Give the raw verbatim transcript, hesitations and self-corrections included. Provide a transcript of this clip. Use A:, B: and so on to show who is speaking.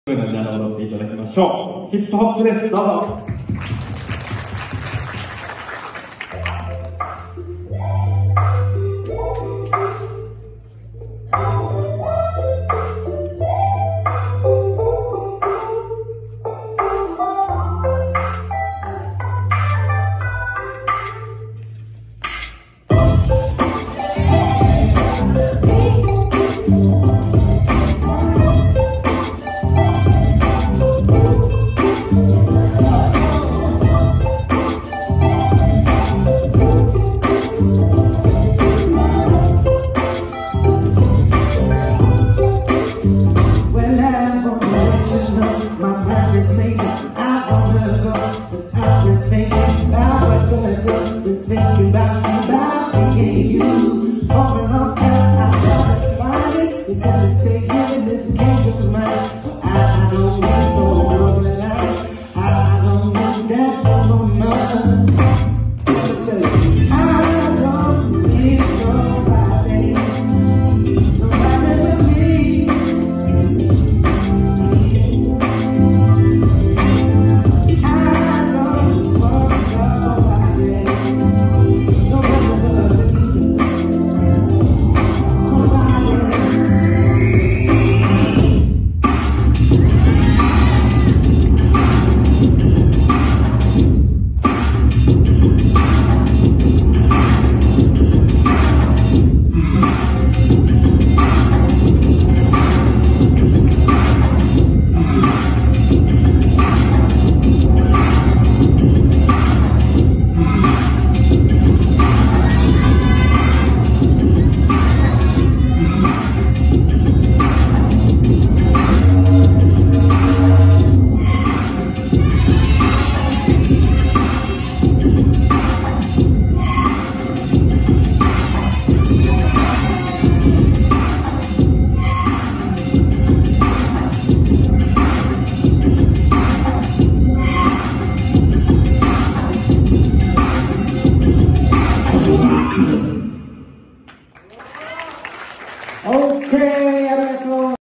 A: 声のジャンルを踊っていただきましょう。ヒップホップです。どうぞ。
B: I wanna